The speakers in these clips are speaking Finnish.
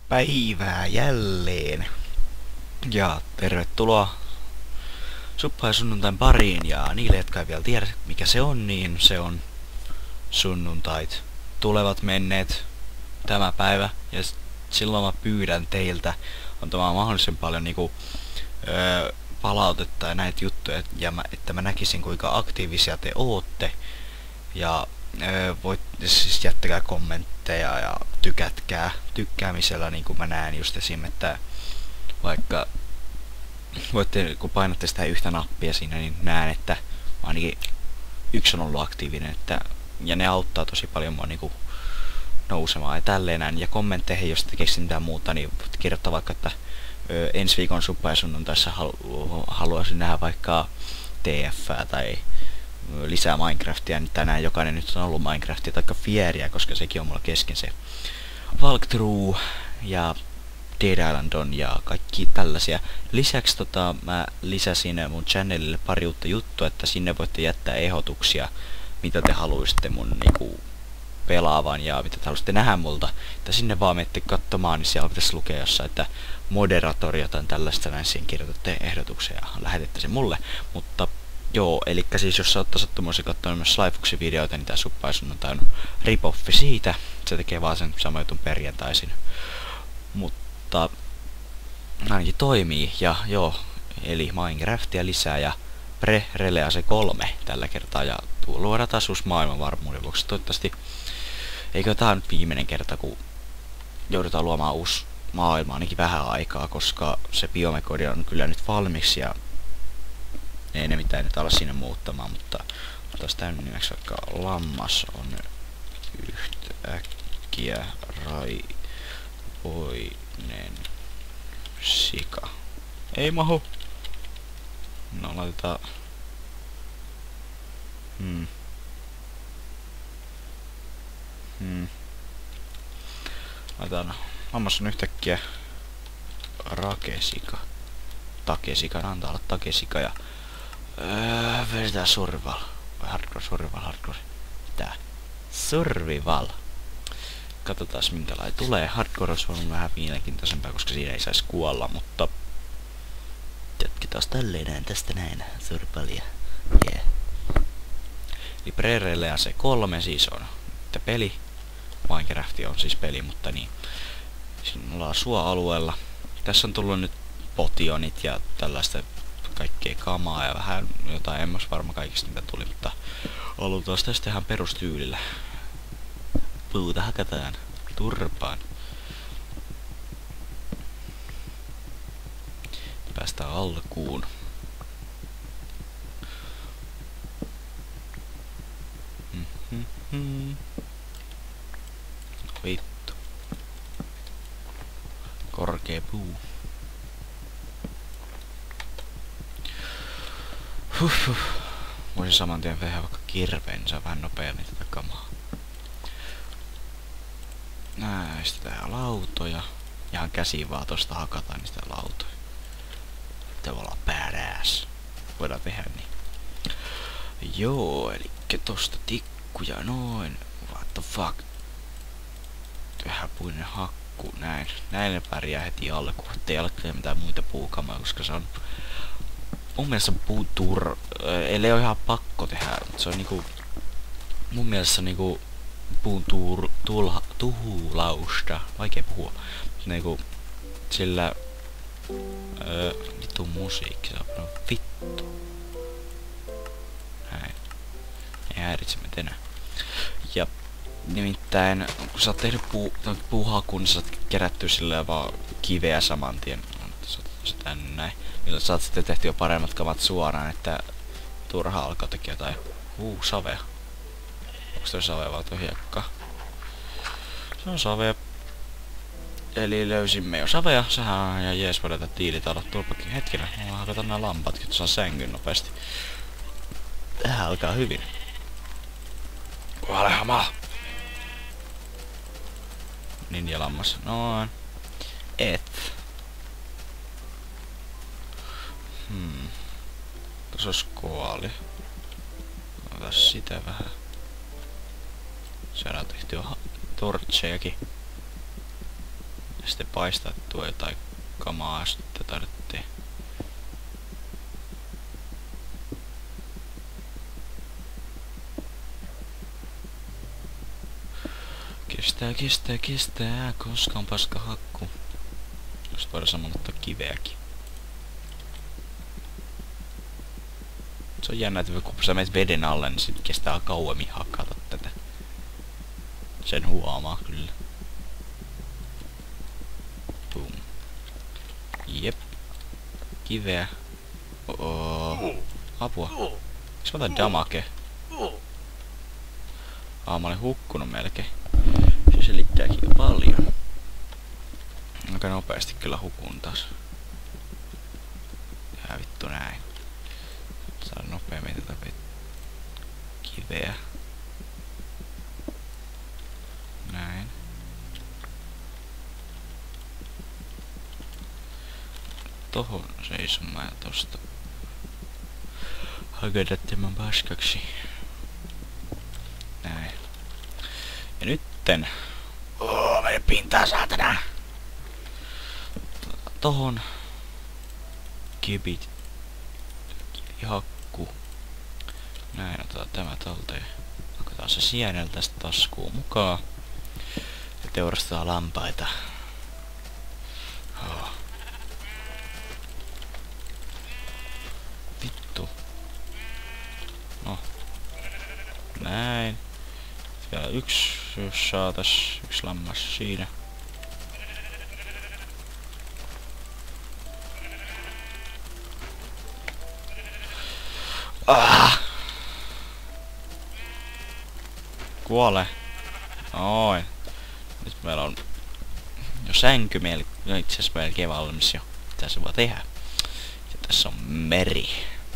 Päivää jälleen. Ja tervetuloa Suppa ja sunnuntain pariin. Ja niille, jotka ei vielä tiedä mikä se on, niin se on sunnuntait. Tulevat menneet tämä päivä. Ja silloin mä pyydän teiltä antamaan mahdollisen paljon palautetta ja näitä juttuja. Ja että mä näkisin kuinka aktiivisia te ootte. Ja voit siis jättäkää kommentteja ja tykätkää tykkäämisellä, niin kuin mä näen just esim, että vaikka voitte, kun painatte sitä yhtä nappia siinä, niin näen, että ainakin yksi on ollut aktiivinen, ja ne auttaa tosi paljon mua niinku nousemaan ja tälleen näin. Ja kommentteihin, jos te keksitte mitään muuta, niin voit kirjoittaa vaikka, että ensi viikon Suppa ja sunnuntaissa haluaisin nähdä vaikka TF:ää tai lisää Minecraftia, niin tänään jokainen nyt on ollut Minecraftia tai Fieria, koska sekin on mulla kesken se Walkthrough ja Dead Island on ja kaikki tällaisia. Lisäksi mä lisäsin mun channelille pari uutta juttua, että sinne voitte jättää ehdotuksia, mitä te haluaisitte mun pelaavan ja mitä te haluaisitte nähdä multa. Että sinne vaan menette katsomaan, niin siellä pitäisi lukea jossain, että moderatori jotain tällaista näin, siinä kirjoitatte ehdotuksia ja lähetätte sen mulle. Mutta joo, elikkä siis jos sä oot sattumoisin katsonut myös Slyfuxin videoita, niin tää Suppa ja sunnuntai on rip-offi siitä. Se tekee vaan sen saman jutun perjantaisin. Mutta ainakin toimii, ja joo, eli Minecraftia lisää ja Pre-Release 3 tällä kertaa, ja luodaan taas uusi maailman varmuuden vuoksi. Toivottavasti, eikö tää nyt viimeinen kerta, kun joudutaan luomaan uusi maailma ainakin vähän aikaa, koska se biomekodi on kyllä nyt valmiiksi, ja ei ne mitään nyt ala sinne muuttamaan, mutta otas tän nimeksi vaikka lammas on yhtäkkiä raivoinen sika. Ei mahu. No laitetaan. Laitetaan. Lammas on yhtäkkiä rakesika. Takesika, antaa olla takesika ja vedetään survival. Vai hardcore, survival, hardcore. Tää. Survival. Katsotaan minkälainen tulee. Hardcore on vähän mielenkiintoisempaa, koska siinä ei saisi kuolla, mutta jatketaan tälleen näin, tästä näin. Survivalia. Yeah. Eli Pre-Release 3 siis on että peli. Minecraft on siis peli, mutta niin. Siinä ollaan suoalueella. Tässä on tullut nyt potionit ja tällaista kaikkea kamaa ja vähän jotain, en mä varma kaikista mitä tuli, mutta aloitetaan tästä ihan perustyylillä. Puuta hakataan turpaan. Päästään alkuun. Vittu. Korkea puu. Voisin saman tien tehdä vaikka kirveen, niin saa vähän nopeammin tätä kamaa. Näistetään lautoja. Ihan käsiin vaan tosta hakataan niistä lautoja. Tämä voi olla badass. Voidaan tehdä niin. Joo, eli tosta tikkuja noin. What the fuck. Vähäpuinen hakku, näin. Näin ne pärjää heti alkuun. Ettei ole mitään muita puukamaa, koska se on mun mielestä ei ole ihan pakko tehdä, se on niinku mun mielestä niinku puun tuhulausta, vaikea puhua, niinku sillä vittu musiikki, se on vittu. Näin. Ei häiritse meitä enää. Ja nimittäin kun sä oot tehnyt puuhakun, niin sä oot kerätty silleen vaan kiveä saman tien. Se tän näin. Millä saat sitten tehtyä paremmat kamat suoraan, että turha alkaa tekee jotain. Savea. Onks toi savea vai toi hiekka? Se on savea. Eli löysimme jo savea. Sehän on ihan jees vedätä tiilitalot. Tuopakin hetkinen. Mä hakataan nää lampatkin, että saa sängyn nopeasti. Tähän alkaa hyvin. Valehama! Ninja lammas. Noin. Tuossa olisi koali. Otas sitä vähän. Saadaan tehtyä torchejakin. sitten paistettua jotain kamaa sitten tarvitsee. Kestää, koska on paska hakku. Just voidaan samalla ottaa kiveäkin. Se on jännä, että kun sä menet veden alle, niin sit kestää kauemmin hakata tätä. Sen huomaa kyllä. Boom. Jep. Kiveä. Apua. Miks mä otan damage? Mä olen hukkunut melkein. Se selittääkin jo paljon. Aika nopeasti kyllä hukun taas. Tehdään vittu näin. Saada nopeammin tätä kiveä. Näin. Tohon seisomaan ja tosta hakata tämän paskaksi. Näin. Ja nytten... meidän pintaa saatana! Tohon... Kibit... Kivihakku. Näin, otetaan tämä talteen. Otetaan se sienel tästä taskuun mukaan. Ja teurastetaan lampaita. Vittu. No. Näin. Vielä yksi, jos saatais yksi lammas siinä. Kuole. Noin. Nyt meillä on jo sänky itse asiassa melkein valmis jo. Mitä se voi tehdä? Ja tässä on meri.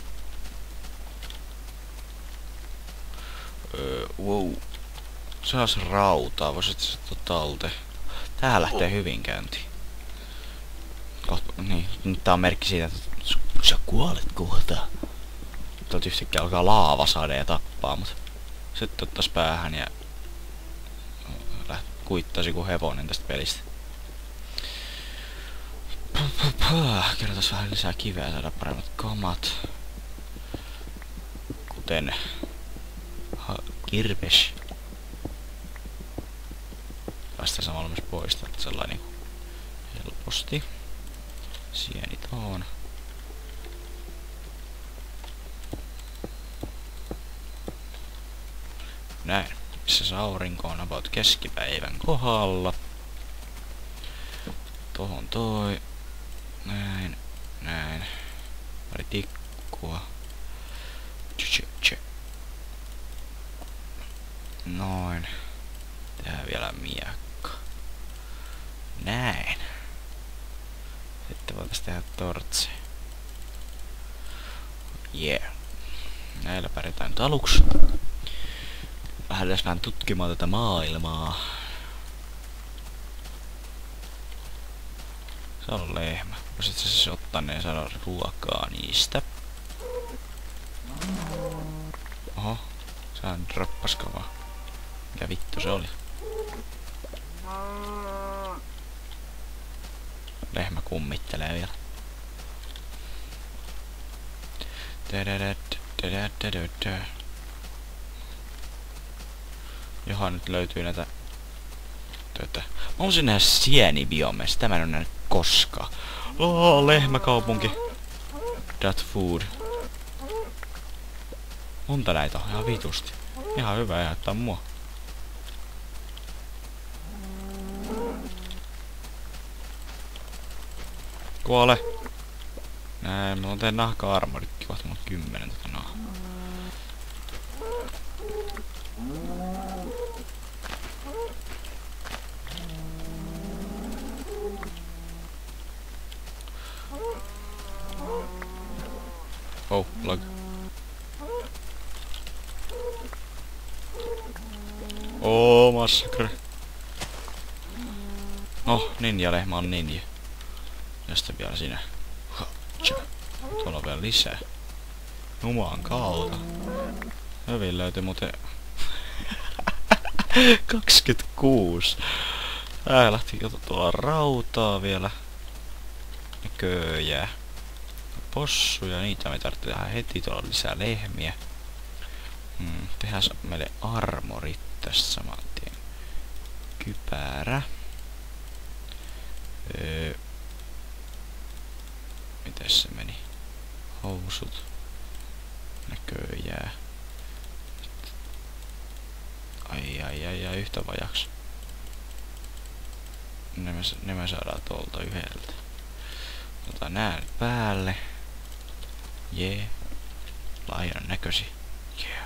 Wow. Se on se rautaa, voisit se talteen. Tää lähtee hyvin käyntiin. Niin, nyt tää on merkki siitä, että sä kuolet kohta. Tuolta yhtäkkiä alkaa laavasade ja tappaa mut. Sitten ottais päähän ja kuittaisi kuin hevonen tästä pelistä. Kerrotaan vähän lisää kiveä, saada paremmat kamat. Kuten kirves. Päästään samalla myös poistaa sellainen helposti. Sieni tohon. Näin. Missä se aurinko on about keskipäivän kohdalla. Tohon toi. Näin. Näin. Pari tikkua. Noin. Tehdään vielä miekka. Näin. Sitten voitais tehdä tortsi. Yeah. Näillä pärjätään nyt aluksi. Lähdetään tutkimaan tätä maailmaa. Se on lehmä. Voisit sä siis ottaa ne ja saada ruokaa niistä. Oho. Sehän droppaskavaa. Mikä vittu se oli? Lehmä kummittelee vielä. Johan nyt löytyy näitä... Mä haluaisin nähdä sienibiomeista. Tämä en oo nähnyt koskaan. Lehmäkaupunki. That food. Monta näitä on ihan vitusti. Ihan hyvä ehdottaa mua. Kuole! Näin, mä teen nahka-armoritkin, kohta mulla 10 tätä nahkaa. Oh, lag. Oh, massakre. Oh, ninja-lehmä on ninja. Ja sitten vielä siinä. Tuolla on vielä lisää. Jumalan kautta. Hyvin löytyi muuten 26. Lähti tuolla rautaa vielä. Näköjään. Possuja, niitä me tarvitsee tehdä heti. Tuolla on lisää lehmiä. Tehdään meille armorit tässä saman tien. Kypärä. Mites se meni? Housut. Näköjään. Ai, yhtä vajaks. Ne me saadaan tuolta yhdeltä. Otetaan nää nyt päälle. Jee. Laajan näkösi. Yeah.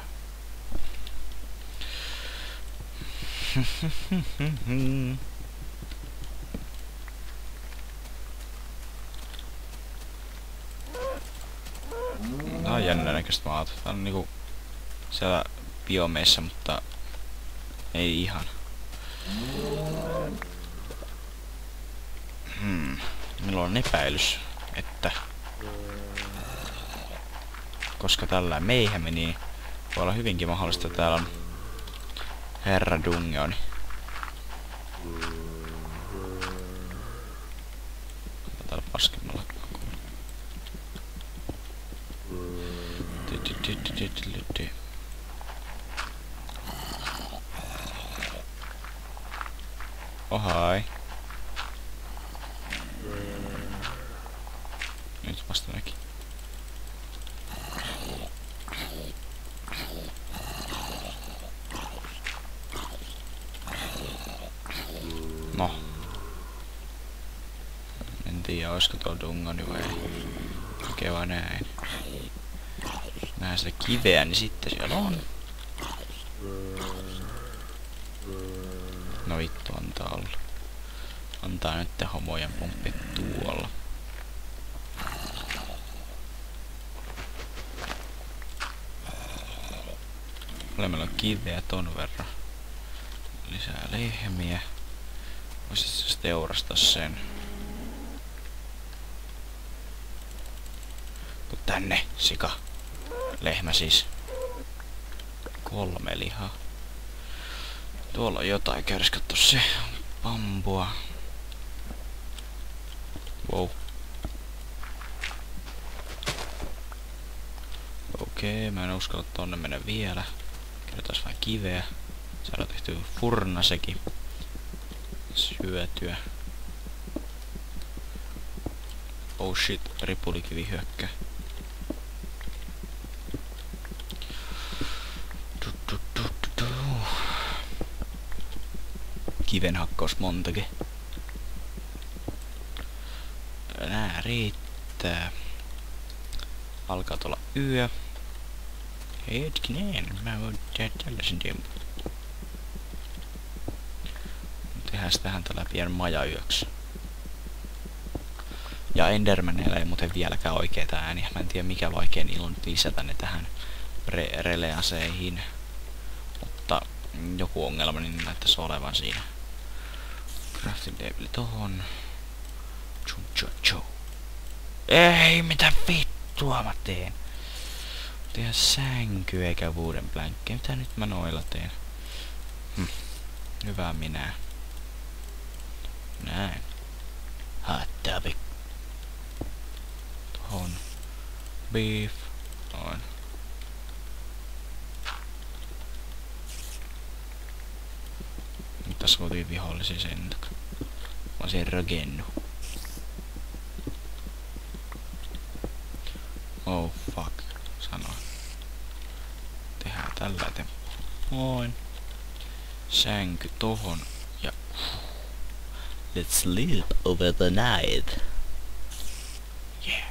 Tää on jännä näköistä maata. Tää on niinku siellä biomeissa, mutta ei ihan. Minulla on epäilys, että koska tällä meihän meni, niin voi olla hyvinkin mahdollista, että täällä on herra Dungeoni. Täällä paskemmalla. Ohai. Nyt vasta näki. No. En tiedä, olisiko tuolla Dungoni vai ei. Okei vaan näin. Nähdään sitä kiveä, niin sitten siellä on. No vittu, antaa olla. Antaa nyt homojen pomppi tuolla. Meillä on kiveä ton verran. Lisää lehmiä. Voisit siis teurastaa sen. Tuu tänne, sika. Lehmä siis. 3 lihaa. Tuolla on jotain, käydäs katso se. Bambua. Wow. Okei, mä en uskalla tonne mennä vielä. Käytetään vähän kiveä. Saadaan tehtyä furnasekin. Syötyä. Oh shit, ripulikivi hyökkää. Kivenhakkaus montake. Nää riittää. Alkaa tulla yö. Hetkinen, mä voin tehdä tällaisen tempun. Tehdään tähän tällä pian majayöksi. Ja Endermaneilla ei muuten vieläkään oikeeta ääniä. Mä en tiedä mikä vaikea niillä on nyt lisätä ne tähän releaseihin. Mutta joku ongelma niin näyttäisi olevan siinä. Crafting table tohon. Ei, mitä vittua mä teen? Tehdä sänky eikä wooden plankkeja. Mitä nyt mä noilla teen? Hyvä minä. Näin. Hot topic. Tohon. Beef. Noin. Tässä kotiin vihollisia sen takia. Mä olisin rakennu. Oh fuck. Sanoin. Tehdään tällä eteen. Noin. Sänky tohon. Ja let's sleep over the night. Yeah.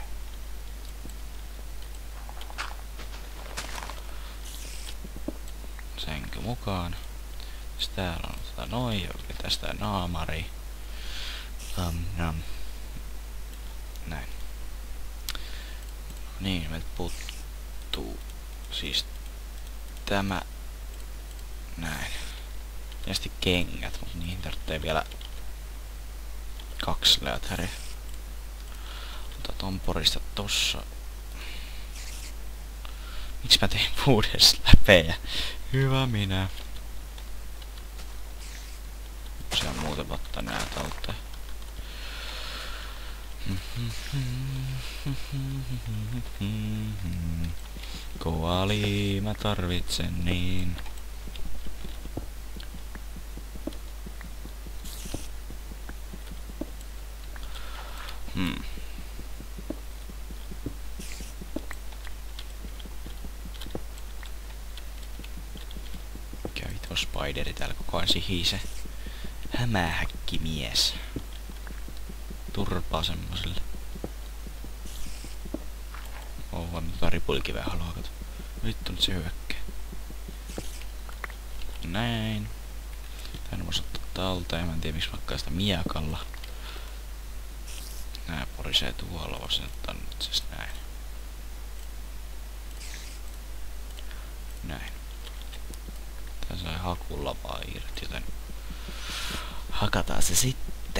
Sänky mukaan. Sitten täällä on sitä noin ja tästä naamari. Näin. Niin, meiltä puuttuu siis tämä. Näin. Ja sitten kengät, mutta niihin tarvitsee vielä 2 lätäriä. Mutta ton porista tossa. Miksi mä tein puudes läpejä? Hyvä minä. Se on ottaa nää talteen. Koali mä tarvitsen niin. Mikä vittu spideri täällä koko ajan sihise. Hämähäkkimies. Turpaa semmoselle. Vaan mitä ripulikiveä haluaa kato. Vittu nyt se hyökkää. Näin. Tän voisi ottaa talteen. Mä en tiedä miksi vaikka sitä miekalla. Nää porisee tuolla. Voisin ottaa nyt siis näin. Näin. Tää sai hakulla vaan irti, joten hakataan se sitten.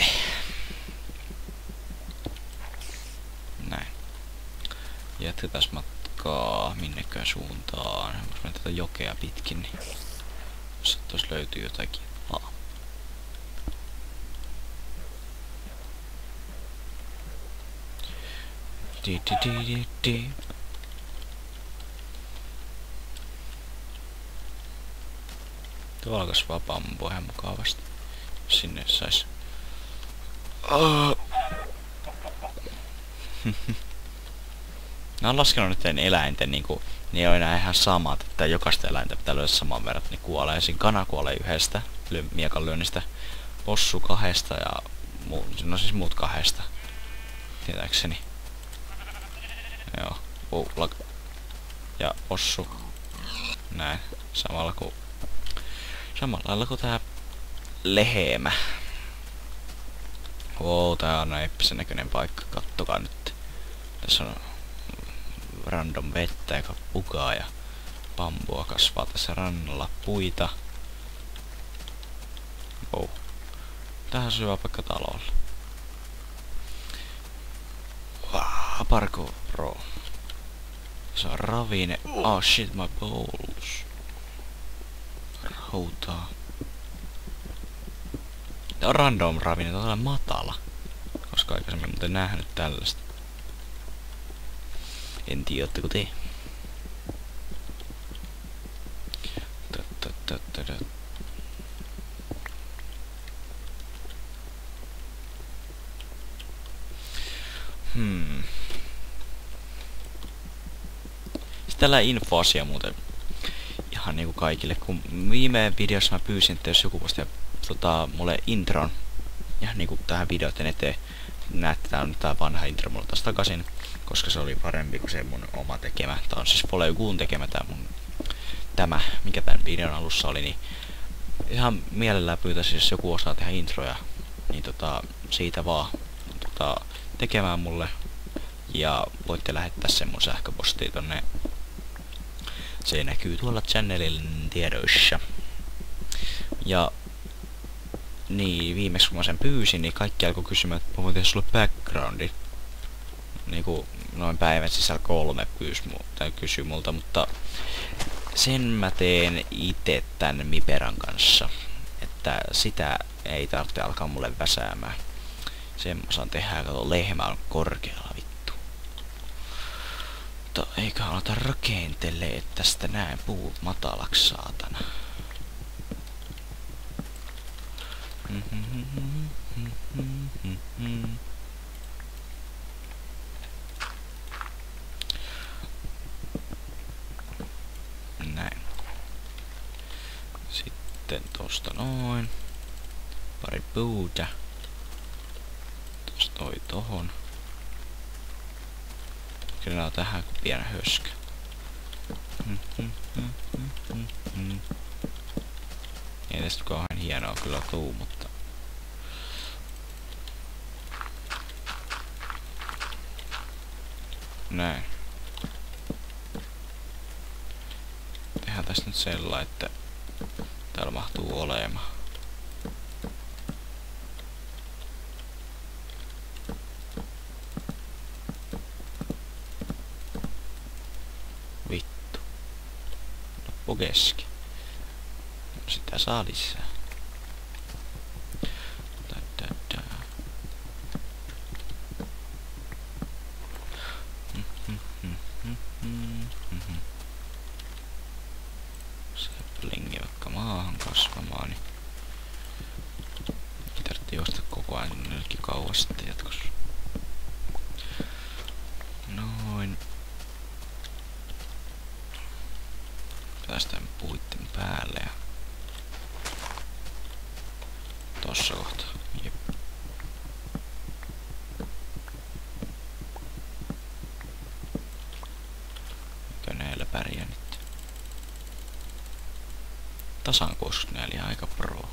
Näin. Jatketaan matkaa minnekään suuntaan. Jos mä tätä jokea pitkin, niin jos tuossa löytyy jotakin. Tuolla kasvaa bambua ihan mukavasti. Sinne sais. Mä oon laskenut nyt eläinten niinku, niin on enää ihan samat, että jokaista eläintä pitää lyödä saman verran, että ne kuolee. Siinä kana kuolee yhdestä miekan lyönnistä, possu kahdesta ja no siis muut kahdesta. Tietääkseni. Joo, ja possu. Näin. Samalla lailla kuin tää lehemä. Tää on eeppisen näköinen paikka, kattokaa nyt. Tässä on random vettä, joka pukaa ja bambua kasvaa tässä rannalla, puita. Tähän on hyvä paikka talolla. Parkour pro. Se on ravine. Oh shit, my balls. Rautaa. Tää on random ravine, tää on matala. Koska aikaisemmin muuten nähnyt tällaista. En tiedä, ootteko te? Sitten tällä infoasia muuten ihan niinku kaikille, kun viime videossa mä pyysin, että jos joku voisi mulle intron ihan niinku tähän videoiden eteen. Näette, tää on nyt tää vanha intro mulle taas takaisin, koska se oli parempi kuin se mun oma tekemä. Tää on siis Foleykuun tekemä tämä, mikä tän videon alussa oli, niin ihan mielellään pyytäisin, jos joku osaa tehdä introja, niin siitä vaan tekemään mulle. Ja voitte lähettää sen mun sähköpostiin tonne. Se näkyy tuolla channelin tiedoissa. Ja niin, viimeksi kun mä sen pyysin, niin kaikki alkoi kysymään, että mä voin tehdä sulle backgroundi. Niinku noin päivän sisällä 3 kysyi multa, mutta sen mä teen itse tän Miperan kanssa. Että sitä ei tarvitse alkaa mulle väsäämään. Sen mä saan tehdä, kato lehmä on korkealla vittu. Mutta eikä aleta rakentelee tästä näin puut matalaksi saatana. Näin. Sitten tosta noin. Pari puuta. Tosta toi tohon. Kyllä on tähän kuin pienä höskä. Ei tästä kauhean hienoa kyllä tuu, mutta näin. Tehdään tästä nyt sellainen, että täällä mahtuu olemaan. Vittu. Loppu keski. Sitä saa lisää. kasvamaan, niin ei tarvitse juosta koko ajan jonnekin kauas sitten jatkossa. Noin. Päästään puitten päälle ja tossa kohtaa. Jep. Eikö näillä pärjää nyt? Tasan 64 aika pro.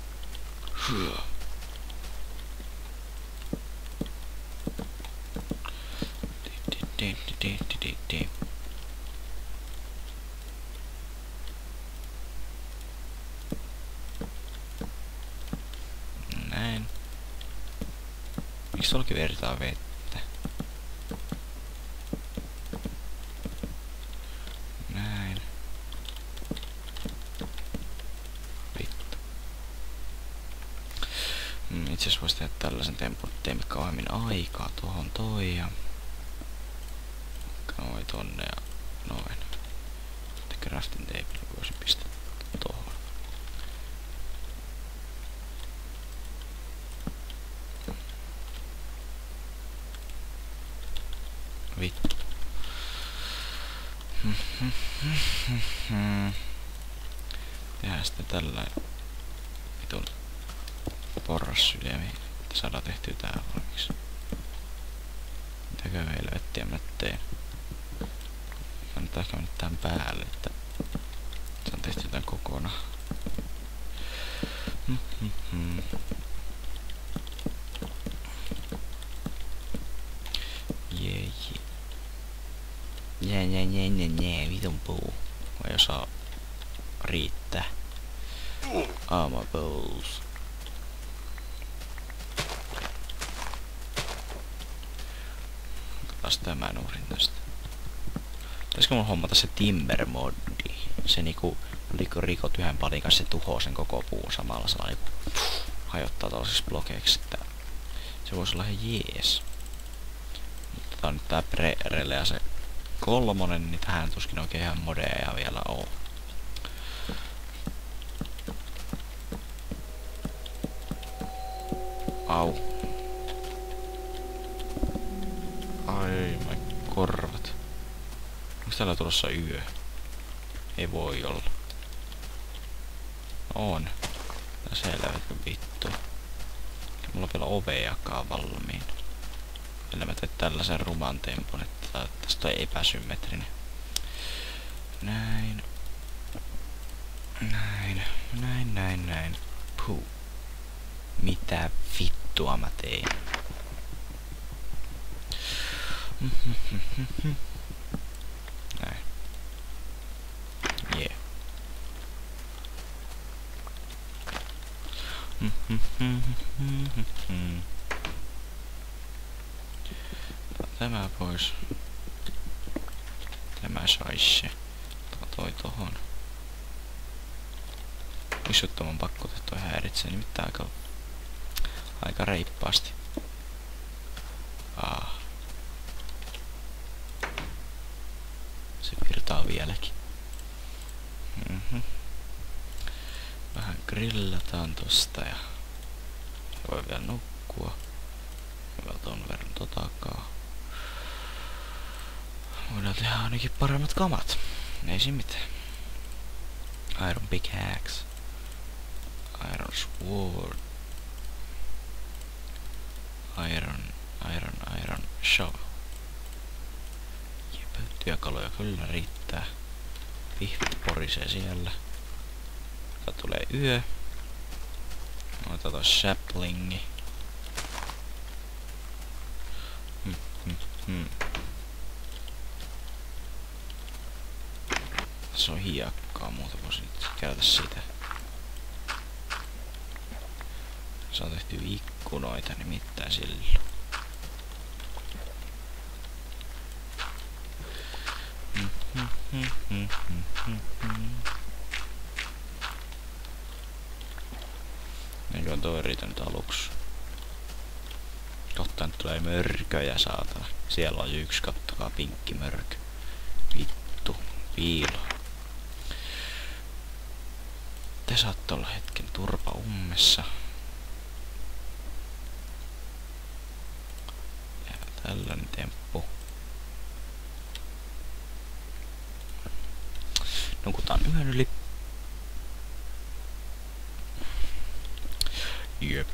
Näin. Miksi tuollakin vertaa vettä? Näin. Vittu. Itse asiassa voisi tehdä tällaisen tempun, ettei me kauemmin aikaa tuohon toi ja noin tonne ja noin. Sitten crafting table voisin pistää tohon. Vittu. Tehdään sitten tällainen vitun porrassyljemi, että saadaan tehtyä tää valmiiksi. Mitäkö helvettiä mä teen? Kannattaa ehkä mennä tähän päälle, että saan tehtyä tän kokonaan. Jee, vitun puu. Vai osaa riittää. Armor balls. Katsotaan tämän uhrin tästä. Pitäisikö mun hommata se timber modi? Se niinku, oliko rikot yhden palikan, se tuhoo sen koko puun samalla sellainen niinku hajottaa tällaisiksi blokeiksi, että se voisi olla ihan jees. Mutta tää on nyt tää Prelea se 3, niin tähän tuskin oikein ihan modeja vielä oo. Au. Ai, mä korvat. Onks täällä tulossa yö? Ei voi olla. On. Tää selvätkö vittu. Mulla on vielä ovejakaan valmiin. Eli mä teen tällaisen ruman tempun, että tästä on epäsymmetrinen. Näin. Näin. Puh. Mitä vittua mä tein? Näin. Jee. Tämä pois. Tämä sais se. Toi tohon. Pysyttömän pakko toi häiritsee nimittäin aika reippaasti. Se virtaa vieläkin. Vähän grillataan tosta ja voi vielä nukkua. Hyvä ton verran totakaa. Voidaan tehdä ainakin paremmat kamat. Ei siinä mitään. Iron pickaxe. Iron sword. Iron shovel. Jep, työkaluja kyllä riittää. Pihvit porisee siellä. Tää tulee yö. Otetaan toi saplingi. Tässä on hiekkaa, muuta voisin nyt kerätä sitä. Se on tehty ikkunoita nimittäin silloin. Eikö on toi riitänyt aluksi? Kohta nyt tulee mörköjä saatana. Siellä on yksi, kattokaa, pinkki mörkö. Vittu, piilo. saattoi olla hetken turpa ummessa. Ja tällainen temppu. Nukutaan yhden yli. Jep.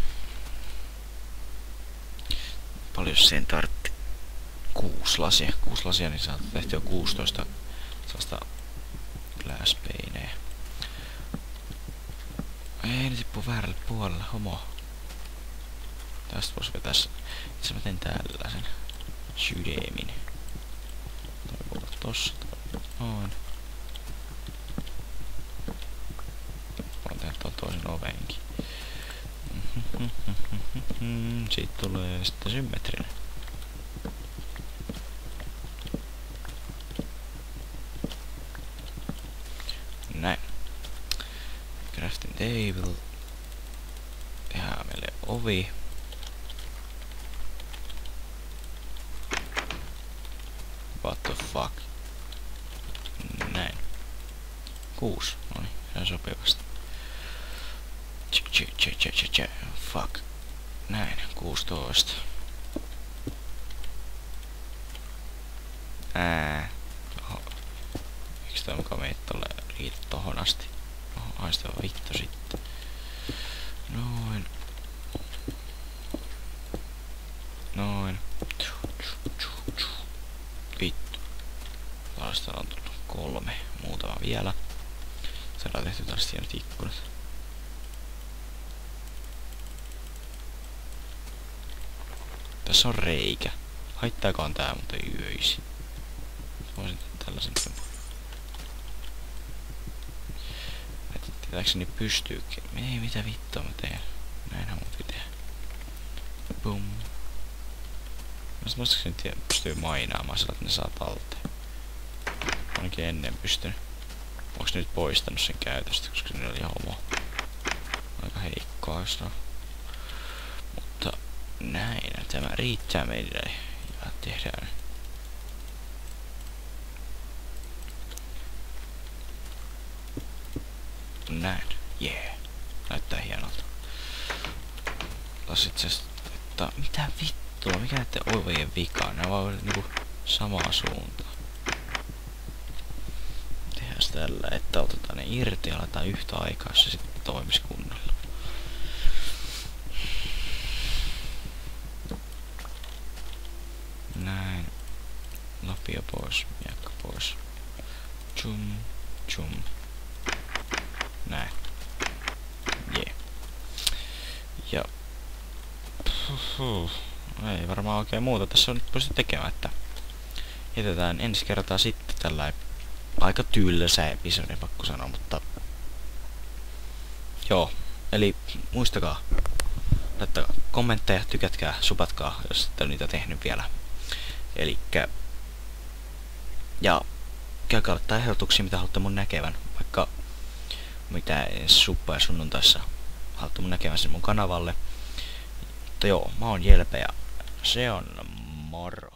Paljon sen tartti? 6 lasia. 6 lasia, niin saa tehtyä 16 sellaista glasspaneja. Ei, ne tippuu väärälle puolelle, homo. Tästä vois vetää se. Itse mä teen tällaisen sydämin. Toi voi olla tossa. Noin. Voin tehdä tuon toisen ovenkin. Siitä tulee sitten symmetrinen. Näin. Crafting table. Tehdään meille ovi. What the fuck? Näin. 6. Noniin, se on sopivasti. Fuck. Näin, 16. Oho. Eiks toi mukaan meitä tolle riitä tohon asti? Oho, aistava vittu sitten. Noin. Noin. Vittu. Tällaista on tullut 3. Muutama vielä. Saadaan tehty taas hienot ikkunat. Tässä on reikä. Haittaakaan tää, mutta ei yöisi. Voisin tehdä tällaisen. Tietääkseni pystyykin. Ei, mitä vittua mä teen. Näinhän mun pitää. Bum. Mä muistaakseni pystyy mainaamaan sillä, että ne saa talteen. Ainakin ennen pystynyt. Onks ne nyt poistanut sen käytöstä, koska ne oli homo. Aika heikkoa, jos no. Mutta näin, tämä riittää meille. Ja tehdään. Näin. Yeah. Näyttää hienolta. Taas itse asiassa, että mitä vittua, mikä näiden ovien vika? Nämä vaan niinku samaa suuntaan. Tehdään tällä, että otetaan ne irti ja laitetaan yhtä aikaa, se sitten toimisi kunnolla. Näin. Lapio pois, miekka pois. Chum, chum. Näin. Jee. Ja ei varmaan oikein muuta tässä on nyt pysty tekemään, että jätetään ensi kertaa sitten tällä aika tylsä episodi, pakko sanoa, mutta joo, eli muistakaa, laittakaa kommentteja, tykätkää, supatkaa, jos ette ole niitä tehnyt vielä. Elikkä ja käykää laittaa ehdotuksia, mitä haluatte mun näkevän, vaikka mitä suppa ja sunnuntaissa haluatte mun näkevän sen mun kanavalle. Mutta joo, mä oon Jelpe ja se on moro.